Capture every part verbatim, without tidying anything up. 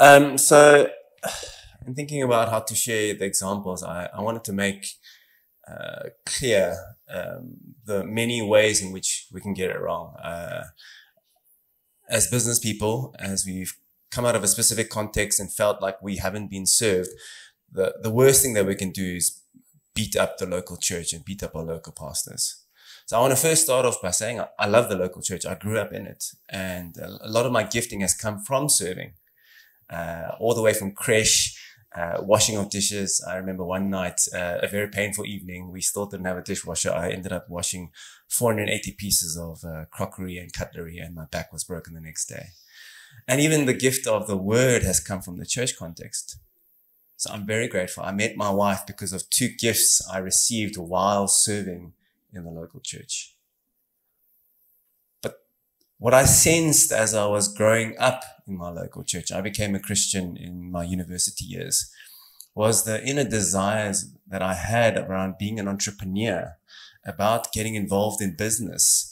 Um, so, in thinking about how to share the examples, I, I wanted to make uh, clear um, the many ways in which we can get it wrong. Uh, as business people, as we've come out of a specific context and felt like we haven't been served, the, the worst thing that we can do is beat up the local church and beat up our local pastors. So I want to first start off by saying I, I love the local church. I grew up in it, and a, a lot of my gifting has come from serving, uh, all the way from creche, uh, washing of dishes. I remember one night, uh, a very painful evening. We still didn't have a dishwasher. I ended up washing four hundred eighty pieces of uh, crockery and cutlery, and my back was broken the next day. And even the gift of the word has come from the church context. So I'm very grateful. I met my wife because of two gifts I received while serving in the local church. But what I sensed as I was growing up in my local church, I became a Christian in my university years, was the inner desires that I had around being an entrepreneur, about getting involved in business.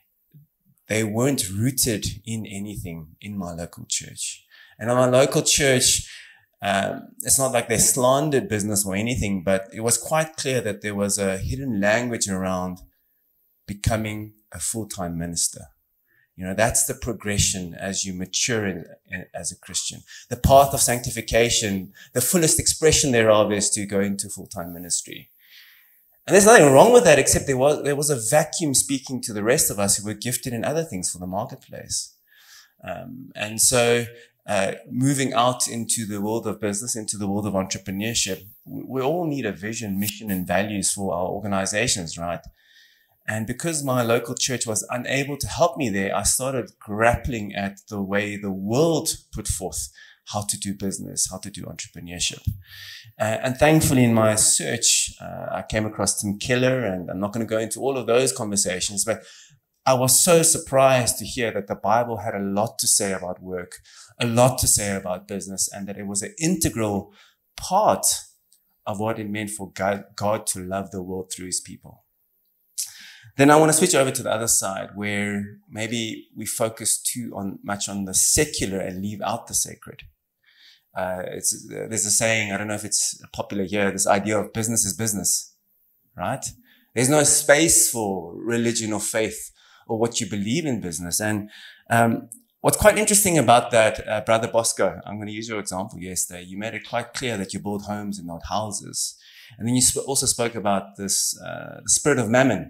They weren't rooted in anything in my local church. And in my local church, Um, it's not like they slandered business or anything, but it was quite clear that there was a hidden language around becoming a full-time minister. You know, that's the progression as you mature in, in, as a Christian. The path of sanctification, the fullest expression thereof is to go into full-time ministry. And there's nothing wrong with that, except there was, there was a vacuum speaking to the rest of us who were gifted in other things for the marketplace. Um, and so, Uh, moving out into the world of business, into the world of entrepreneurship, we, we all need a vision, mission, and values for our organizations, right? And because my local church was unable to help me there, I started grappling at the way the world put forth how to do business, how to do entrepreneurship. Uh, and thankfully, in my search, uh, I came across Tim Keller, and I'm not going to go into all of those conversations, but I was so surprised to hear that the Bible had a lot to say about work, a lot to say about business, and that it was an integral part of what it meant for God, God to love the world through his people. Then I want to switch over to the other side, where maybe we focus too on, much on the secular and leave out the sacred. Uh, it's, uh, there's a saying, I don't know if it's popular here, this idea of business is business, right? There's no space for religion or faith or what you believe in business. And um, what's quite interesting about that, uh, Brother Bosco, I'm going to use your example yesterday. You made it quite clear that you build homes and not houses. And then you sp- also spoke about this, uh, the spirit of mammon.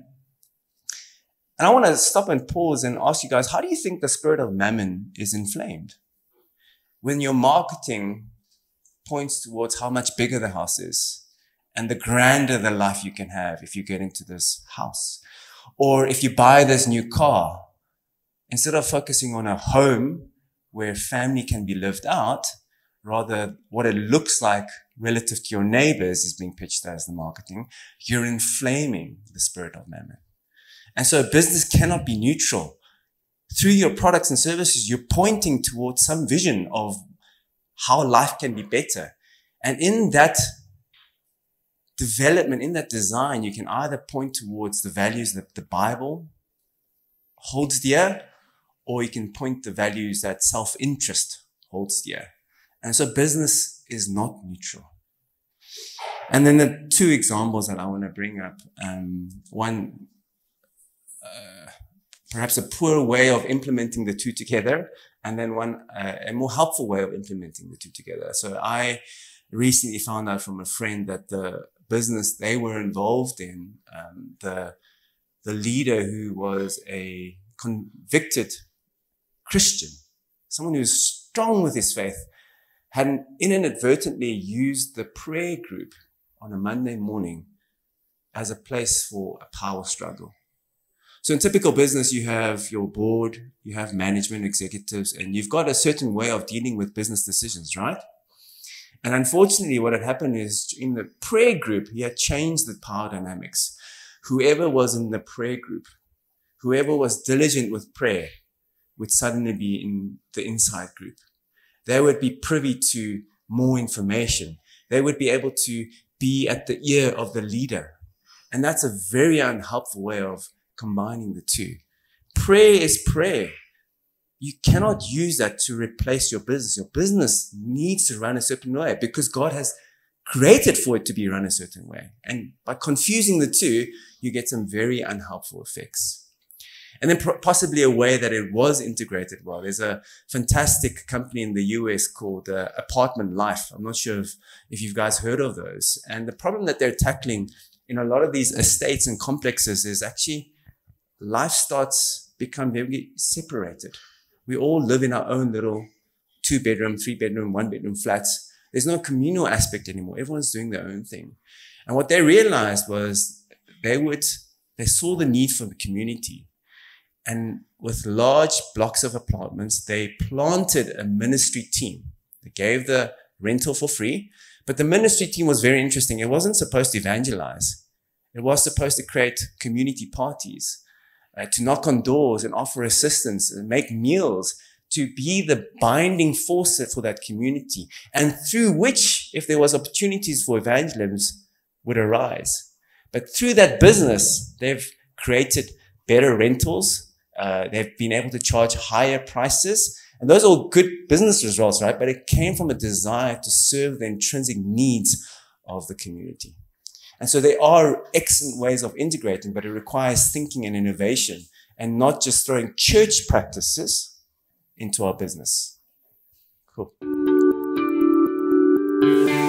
And I want to stop and pause and ask you guys, how do you think the spirit of mammon is inflamed? When your marketing points towards how much bigger the house is and the grander the life you can have if you get into this house. Or if you buy this new car, instead of focusing on a home where family can be lived out, rather what it looks like relative to your neighbors is being pitched as the marketing, you're inflaming the spirit of mammon. And so business cannot be neutral. Through your products and services, you're pointing towards some vision of how life can be better. And in that development, in that design, you can either point towards the values that the Bible holds dear, or you can point the values that self-interest holds dear. And so business is not neutral. And then the two examples that I want to bring up, um, one, uh, perhaps a poor way of implementing the two together, and then one, uh, a more helpful way of implementing the two together. So I recently found out from a friend that the business they were involved in, um, the, the leader who was a convicted Christian, someone who's strong with his faith, had inadvertently used the prayer group on a Monday morning as a place for a power struggle. So in typical business, you have your board, you have management, executives, and you've got a certain way of dealing with business decisions, right? And unfortunately, what had happened is in the prayer group, he had changed the power dynamics. Whoever was in the prayer group, whoever was diligent with prayer, would suddenly be in the inside group. They would be privy to more information. They would be able to be at the ear of the leader. And that's a very unhelpful way of combining the two. Prayer is prayer. you cannot use that to replace your business. Your business needs to run a certain way because God has created for it to be run a certain way. And by confusing the two, you get some very unhelpful effects. And then possibly a way that it was integrated well. There's a fantastic company in the U S called uh, Apartment Life. I'm not sure if, if you guys heard of those. And the problem that they're tackling in a lot of these estates and complexes is actually life starts become very separated. We all live in our own little two bedroom, three bedroom, one bedroom flats. There's no communal aspect anymore. Everyone's doing their own thing. And what they realized was they would, they saw the need for the community. And with large blocks of apartments, they planted a ministry team. They gave the rental for free, but the ministry team was very interesting. It wasn't supposed to evangelize. It was supposed to create community parties, uh, to knock on doors and offer assistance and make meals, to be the binding force for that community, and through which, if there was opportunities for evangelism, would arise. But through that business, they've created better rentals. Uh, they've been able to charge higher prices. And those are all good business results, right? But it came from a desire to serve the intrinsic needs of the community. And so there are excellent ways of integrating, but it requires thinking and innovation and not just throwing church practices into our business. Cool.